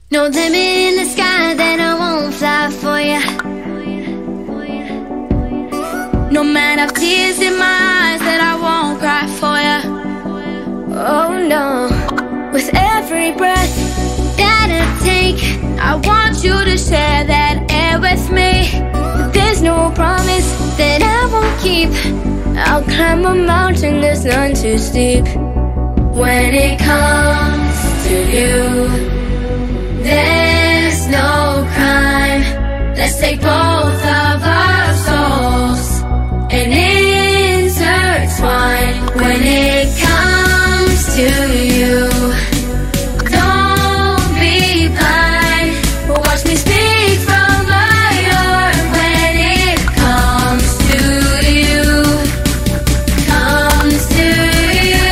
No limit in the sky that I won't fly for ya. No amount of tears in my eyes that I won't cry for ya. Oh no. With every breath that I take, I want you to share that air with me. But there's no promise that I won't keep. I'll climb a mountain that's none too steep. When it comes to you, there's no crime. Let's take both of our souls and intertwine. When it comes to you, don't be blind. Watch me speak from my heart. When it comes to you, comes to you.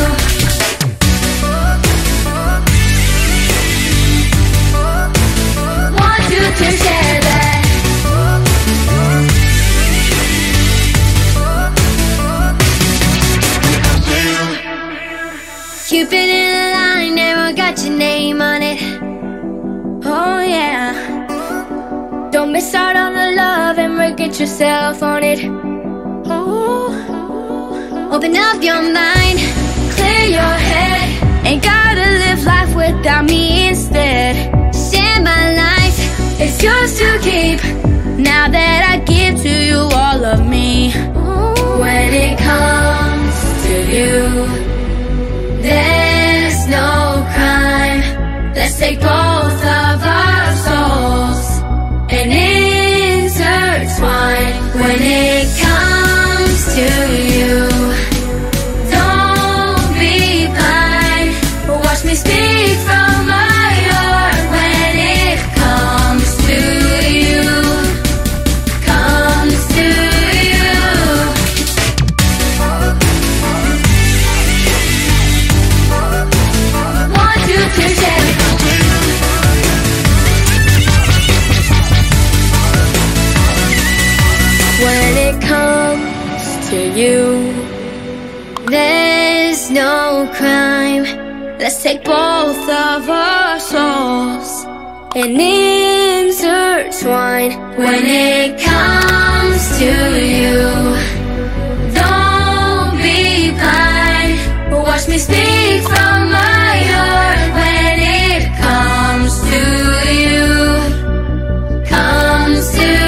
Want you to share that. Cupid in a line, never got your name on it. Oh yeah. Don't miss out on the love and forget yourself on it. Oh. Open up your mind, clear your head. Ain't gotta live life without me instead. Share my life, it's yours to keep. Now that I give to you all of me. When it comes to you, there's no crime. Let's take both of our souls and intertwine. When it comes to you, don't be blind. Watch me speak from my heart. When it comes to you, comes to you. Want you to share. When it comes to you, there's no crime. Let's take both of our souls and intertwine. When it comes to you, don't be blind. Watch me speak from my heart. When it comes to you, comes to you.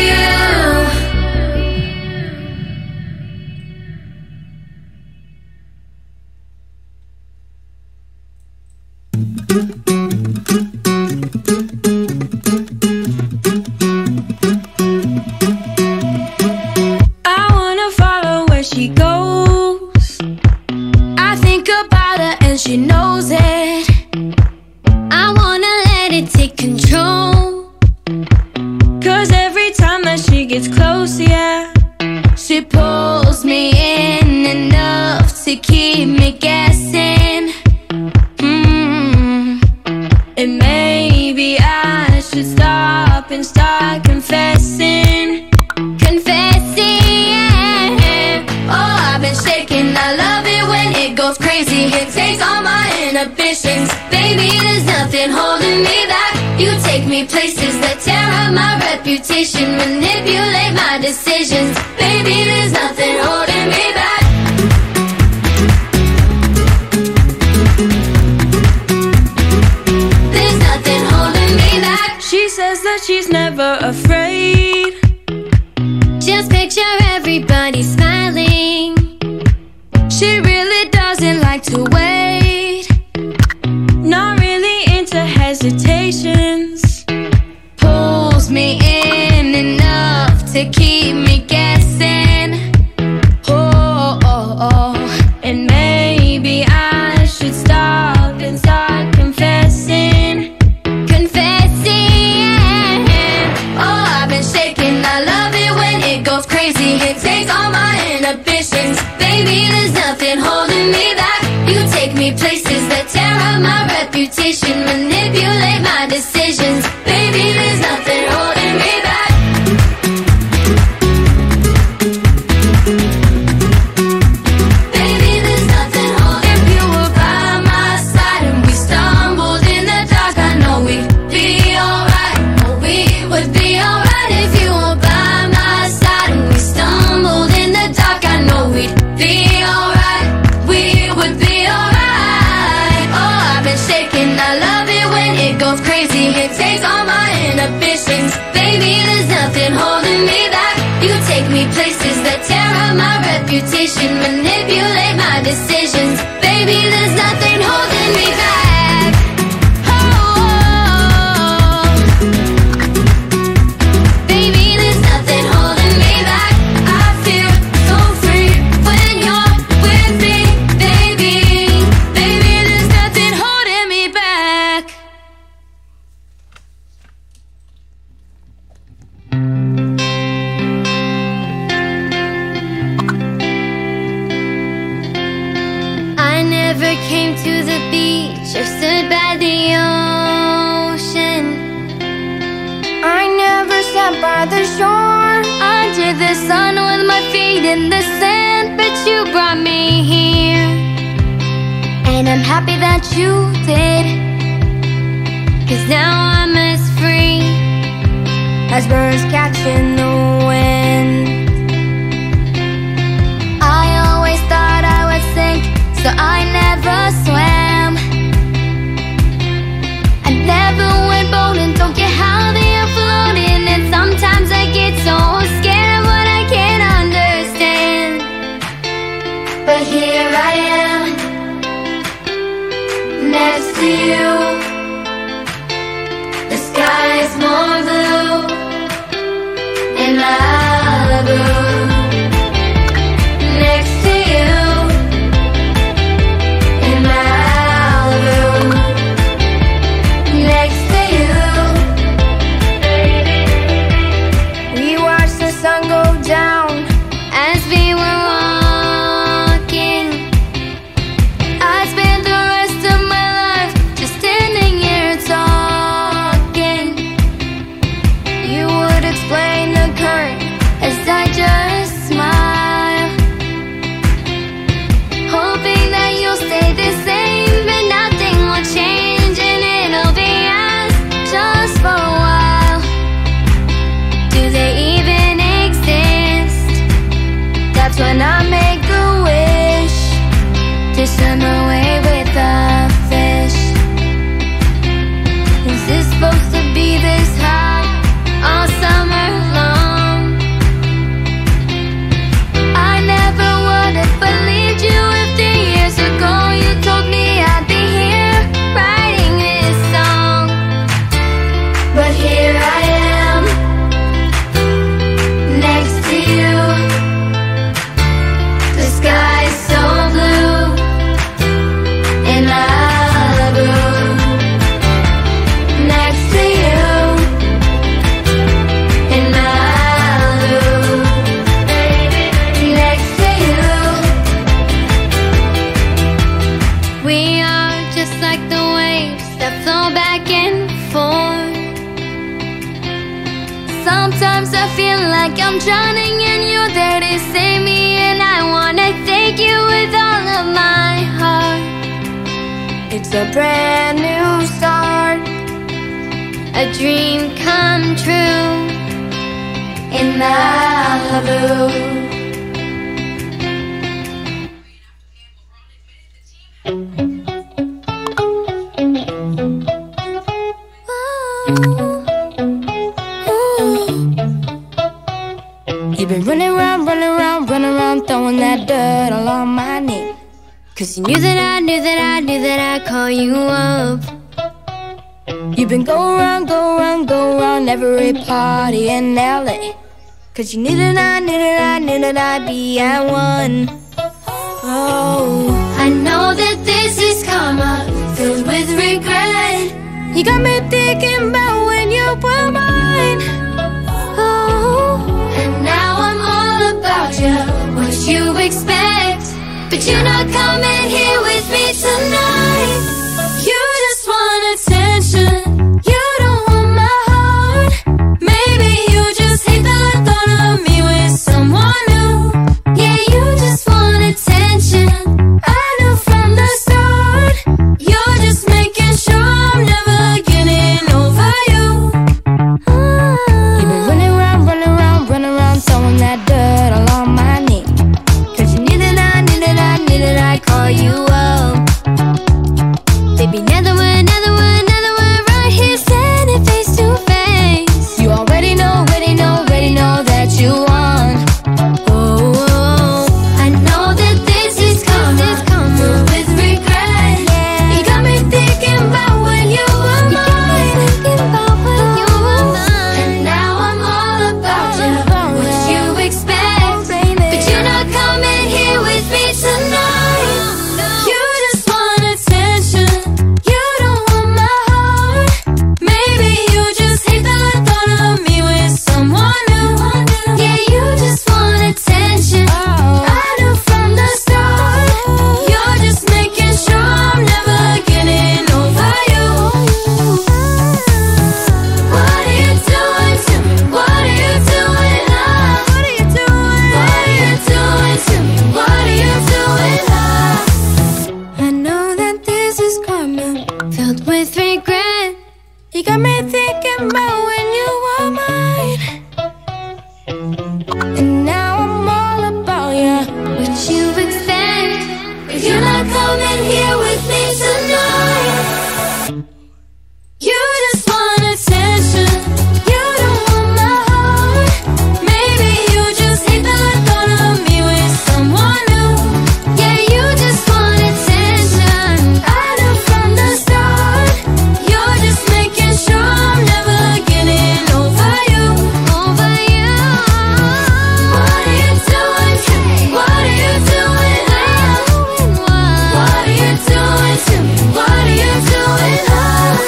I wanna follow where she goes. I think about her and she knows it. I wanna let it take control. Cause every time that she gets close, yeah, she pulls me in enough to keep me guessing. And maybe I should stop and start confessing. Confessing, yeah. Oh, I've been shaking. I love it when it goes crazy. It takes all my inhibitions. Baby, there's nothing holding me back. You take me places that tear up my reputation, manipulate my decisions. Baby, there's nothing holding me back. There's nothing holding me back. She says that she's never afraid. Just picture everybody smiling. She really doesn't like to wait. Not really into hesitations. Pulls me in enough to keep me guessing. Oh, oh, oh. And maybe I should stop and start confessing. Confessing, yeah. Oh, I've been shaking. I love it when it goes crazy. It takes all my inhibitions. Baby, there's nothing holding me back. You take me places that tear up my reputation, manipulate my decisions. Baby, there's nothing holding me back. Baby, there's nothing holding me back. If you were by my side and we stumbled in the dark, I know we myself crazy. It takes all my inhibitions. Baby, there's nothing holding me back. You take me places that tear up my reputation, manipulate my decisions. Baby, there's nothing holding me back. Came to the beach or stood by the ocean. I never sat by the shore under the sun with my feet in the sand, but you brought me here, and I'm happy that you did, 'cause now I'm as free as birds catching the wind. I always thought I would sink, so I never swam. I never went bowling, don't get how they are floating. And sometimes I get so scared of what I can't understand. But here I am, next to you. The sky is more blue in Malibu. Next to you. When I make a wish to swim away with a fish. Is this supposed to be this hot all summer long? I never would have believed you if 3 years ago you told me I'd be here writing this song. But here I am, next to you. The sky's so blue in Malibu. Next to you, in Malibu. next to you. We are just like the waves that flow back and forth. Sometimes I feel like I'm drowning and you're there to save me, and I wanna thank you with all of my heart. It's a brand new start, A dream come true in Malibu. You've been running around, throwing that dirt all on my name. 'Cause you knew that I knew that I knew that I'd call you up. You've been go around every party in LA. 'Cause you knew that I knew that I knew that I'd be at one. Oh, I know that this is karma, filled with regret. you got me thinking about when you were mine. Oh, and now I'm all about you, what you expect. But you're not coming here with me tonight. You just want attention, you don't want my heart. Maybe you just hate the thought of me with someone new. Yeah, you just want attention, I knew from the start. You're just making sure I'm never getting over you. You've been running around, throwing that dirt all on my name. 'Cause you knew that I knew that I knew that I'd call you got me thinking about when you were mine, and now I'm all about you. Would you expect if you're not coming here with me tonight? You just want attention, you don't want my heart. Maybe you just hate the thought of me with someone new. Yeah, you just want attention. I knew from the start, you're just making sure I'm never getting over you. Over you. What are you doing to me? What are you doing now? What are you doing to me? What are you doing now?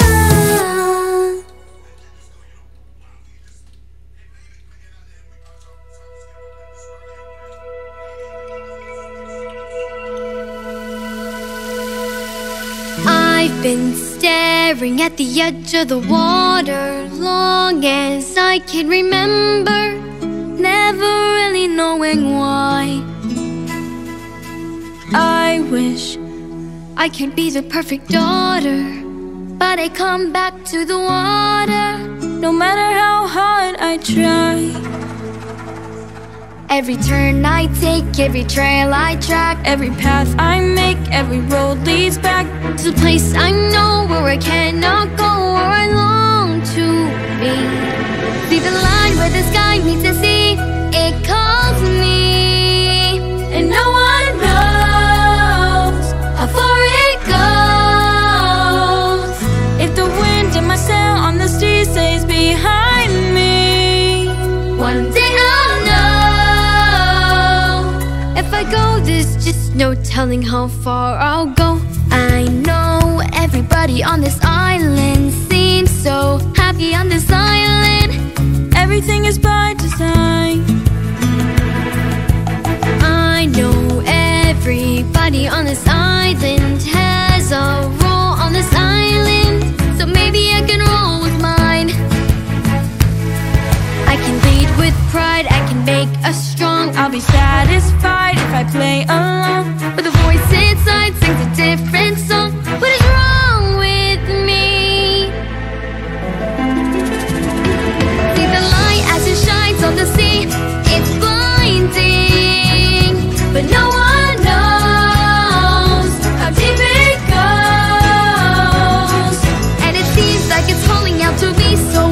I've been staring at the edge of the water long as I can remember, never really knowing why. I wish I could be the perfect daughter, but I come back to the water. no matter how hard I try. Every turn I take, every trail I track, Every path I make, every road leads back. to a place I know where I cannot go or I long to be. See the line where the sky meets the sea, it calls me, And no one knows how far it goes. if the wind in my sail on the sea stays behind me. One day I'll know. If I go, there's just no telling how far I'll go. I know everybody on this island seems so happy on this island. Everything is by design. I know everybody on this island has a role on this island, so maybe I can roll with mine. I can lead with pride, I can make us strong. I'll be satisfied if I play along. But the voice inside sings a different song. What is wrong with me? See the light as it shines on the sea, it's blinding, but no one knows how deep it goes. And it seems like it's calling out to me, so